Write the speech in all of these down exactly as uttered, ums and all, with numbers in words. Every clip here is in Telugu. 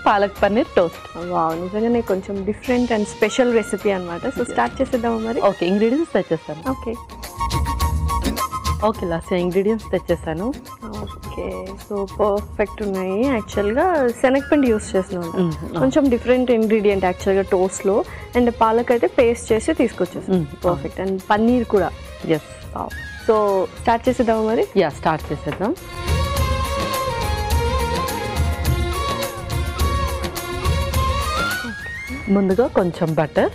పాలక్ పన్నీర్ టోస్ట్. వావ్, నిజంగానే కొంచెం డిఫరెంట్ అండ్ స్పెషల్ రెసిపీ అనమాట. సో స్టార్ట్ చేసేద్దామా మరి? ఓకే, ఇంగ్రీడియంట్స్ తెచ్చేస్తాను. ఓకే ఓకే లాస్ట్ ఇంగ్రీడియంట్స్ తెచ్చేస్తాను. ఓకే, సో పర్ఫెక్ట్ ఉన్నాయి. యాక్చువల్గా శనగపిండి యూస్ చేస్తున్నాం, కొంచెం డిఫరెంట్ ఇంగ్రీడియంట్ యాక్చువల్గా టోస్ట్లో. అండ్ పాలక్ అయితే పేస్ట్ చేసి తీసుకొచ్చేసాం. పర్ఫెక్ట్. అండ్ పన్నీర్ కూడా. ఎస్. సో స్టార్ట్ చేసేద్దామా మరి? యా, స్టార్ట్ చేసేద్దాం. ముందుగా కొంచెం బటర్,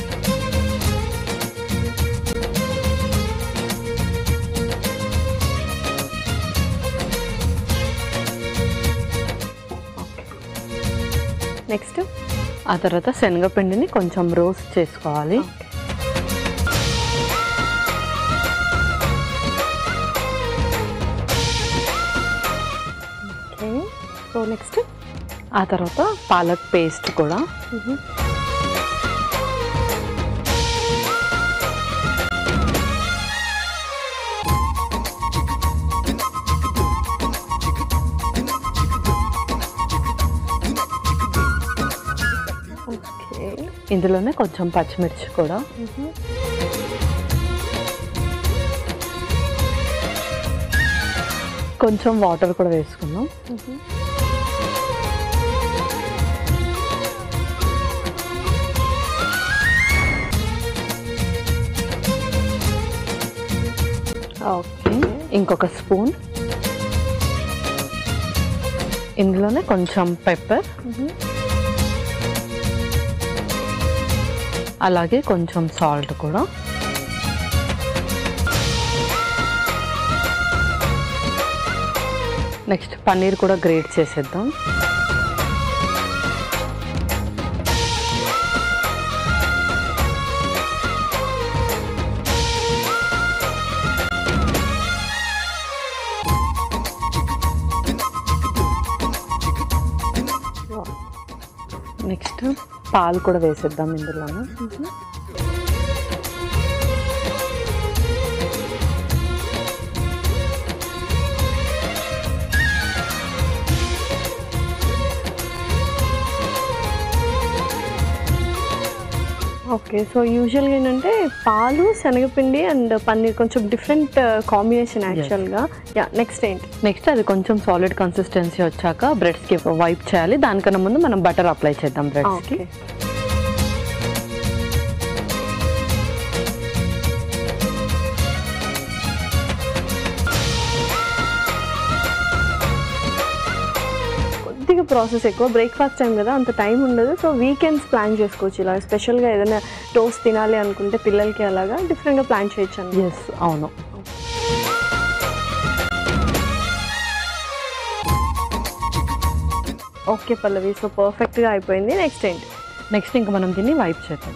నెక్స్ట్ ఆ తర్వాత శనగపిండిని కొంచెం రోస్ట్ చేసుకోవాలి. ఓకే, సో నెక్స్ట్ ఆ తర్వాత పాలక్ పేస్ట్ కూడా. ఇందులోనే కొంచెం పచ్చిమిర్చి కూడా. కొంచెం వాటర్ కూడా వేసుకున్నాం. ఓకే, ఇంకొక స్పూన్. ఇందులోనే కొంచెం పెప్పర్, అలాగే కొంచెం సాల్ట్ కూడా. నెక్స్ట్ పన్నీర్ కూడా గ్రేట్ చేసేద్దాం. నెక్స్ట్ పాలు కూడా వేసేద్దాం ఇందులోనే. ఓకే, సో యూజువల్గా ఏంటంటే పాలు, శనగపిండి అండ్ పన్నీర్ కొంచెం డిఫరెంట్ కాంబినేషన్ యాక్చువల్గా. యా, నెక్స్ట్ ఏంటి? నెక్స్ట్ అది కొంచెం సాలిడ్ కన్సిస్టెన్సీ వచ్చాక బ్రెడ్స్కి వైప్ చేయాలి. దానికన్నా ముందు మనం బటర్ అప్లై చేద్దాం బ్రెడ్స్కి. కొద్దిగా ప్రాసెస్ ఎక్కువ, బ్రేక్ఫాస్ట్ టైం కదా, అంత టైం ఉండదు. సో వీకెండ్స్ ప్లాన్ చేసుకోవచ్చు. ఇలా స్పెషల్గా ఏదైనా టోస్ట్ తినాలి అనుకుంటే పిల్లలకి అలాగా డిఫరెంట్గా ప్లాన్ చేయొచ్చు. ఎస్, అవును. ఓకే పల్లవి, సో పర్ఫెక్ట్గా అయిపోయింది. నెక్స్ట్ ఏంటి? నెక్స్ట్ ఇంకా మనం దీన్ని వైప్ చేద్దాం.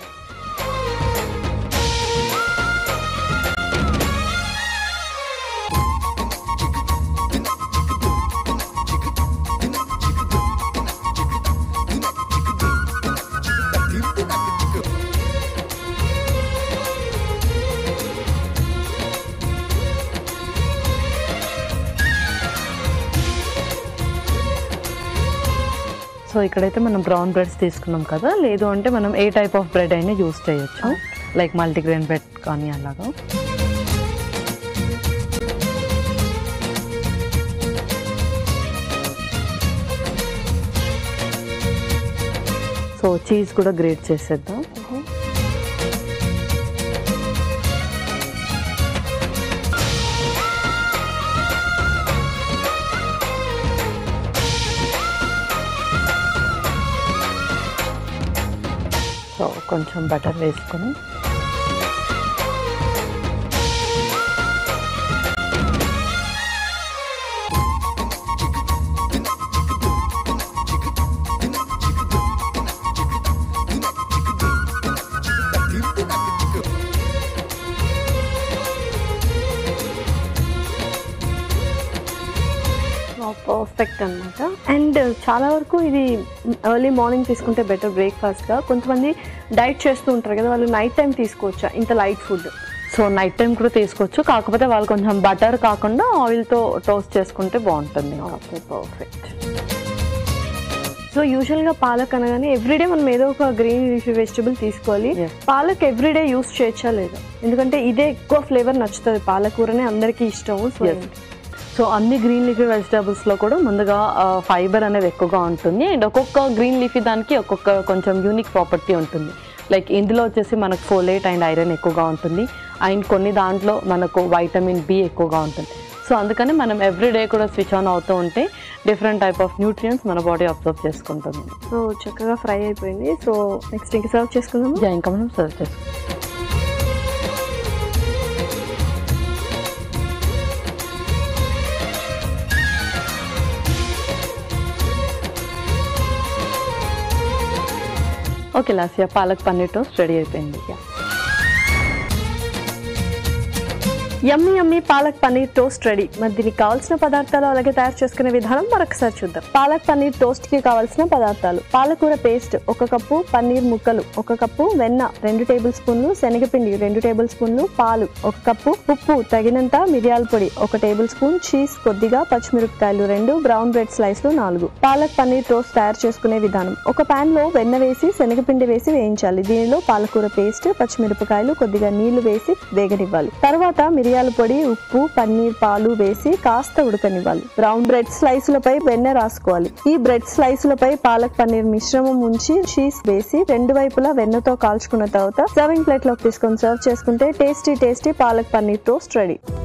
సో ఇక్కడైతే మనం బ్రౌన్ బ్రెడ్స్ తీసుకున్నాం కదా, లేదు అంటే మనం ఏ టైప్ ఆఫ్ బ్రెడ్ అయినా యూస్ చేయొచ్చు, లైక్ మల్టీగ్రెయిన్ బ్రెడ్ కానీ అలాగా. సో చీజ్ కూడా గ్రేట్ చేసేద్దాం. సో కొంచెం బటర్ వేసుకొని పర్ఫెక్ట్ అనమాట. అండ్ చాలా వరకు ఇది ఎర్లీ మార్నింగ్ తీసుకుంటే బెటర్ బ్రేక్ఫాస్ట్గా. కొంతమంది డైట్ చేస్తూ ఉంటారు కదా, వాళ్ళు నైట్ టైం తీసుకోవచ్చా ఇంత light food? So night time కూడా తీసుకోవచ్చు, కాకపోతే వాళ్ళు కొంచెం బటర్ కాకుండా ఆయిల్తో టోస్ట్ చేసుకుంటే బాగుంటుంది. Okay, perfect. సో యూజువల్ గా పాలక్ అనగానే ఎవ్రీడే మనం ఏదో ఒక గ్రీన్ లీఫీ వెజిటబుల్ తీసుకోవాలి. పాలక్ ఎవ్రీడే యూస్ చేయొచ్చా లేదా? ఎందుకంటే ఇదే ఎక్కువ ఫ్లేవర్ నచ్చుతుంది, పాలకూరనే అందరికీ ఇష్టం. సో సో అన్ని గ్రీన్ లీఫీ వెజిటబుల్స్లో కూడా ముందుగా ఫైబర్ అనేది ఎక్కువగా ఉంటుంది. అండ్ ఒక్కొక్క గ్రీన్ లీఫీ దానికి ఒక్కొక్క కొంచెం యూనిక్ ప్రాపర్టీ ఉంటుంది. లైక్ ఇందులో వచ్చేసి మనకు ఫోలేట్ అండ్ ఐరన్ ఎక్కువగా ఉంటుంది. అండ్ కొన్ని దాంట్లో మనకు వైటమిన్ బి ఎక్కువగా ఉంటుంది. సో అందుకని మనం ఎవ్రీడే కూడా స్విచ్ ఆన్ అవుతూ ఉంటే డిఫరెంట్ టైప్ ఆఫ్ న్యూట్రియంట్స్ మన బాడీ అబ్జర్వ్ చేసుకుంటుంది. సో చక్కగా ఫ్రై అయిపోయింది. సో నెక్స్ట్ ఇంకా సర్వ్ చేసుకుందాం. ఇంకా మనం సర్వ్ చేసుకుందాం. Okay Lasya, palak paneer toast ready అయిపోయింది. Yummy yummy palak paneer toast ready. మరి దీనికి కావాల్సిన పదార్థాలు అలాగే తయారు చేసుకునే విధానం మరొకసారి చూద్దాం. పాలక్ పన్నీర్ టోస్ట్ కి కావాల్సిన పదార్థాలు: పాలకూర పేస్ట్ ఒక కప్పు, పన్నీర్ ముక్కలు ఒక కప్పు, వెన్న రెండు టేబుల్ స్పూన్లు, శనగపిండి రెండు టేబుల్ స్పూన్లు, పాలు ఒక కప్పు, ఉప్పు తగినంత, మిరియాల పొడి ఒక టేబుల్ స్పూన్, చీజ్ కొద్దిగా, పచ్చిమిరపకాయలు రెండు, బ్రౌన్ బ్రెడ్ స్లైస్లు నాలుగు. పాలక్ పన్నీర్ టోస్ట్ తయారు చేసుకునే విధానం: ఒక పాన్ లో వెన్న వేసి శనగపిండి వేసి వేయించాలి. దీనిలో పాలకూర పేస్ట్, పచ్చిమిరపకాయలు, కొద్దిగా నీళ్లు వేసి వేగనివ్వాలి. తర్వాత మిరియాల పొడి, ఉప్పు, పన్నీర్, పాలు వేసి కాస్త ఉడకనివ్వాలి. బ్రౌన్ బ్రెడ్ స్లైసులపై వెన్న రాసుకోవాలి. ఈ బ్రెడ్ స్లైసులపై పాలక్ పన్నీర్ మిశ్రమం ఉంచి చీజ్ వేసి రెండు వైపులా వెన్నతో కాల్చుకున్న తర్వాత సర్వింగ్ ప్లేట్ లోకి తీసుకొని సర్వ్ చేసుకుంటే tasty tasty palak paneer toast ready.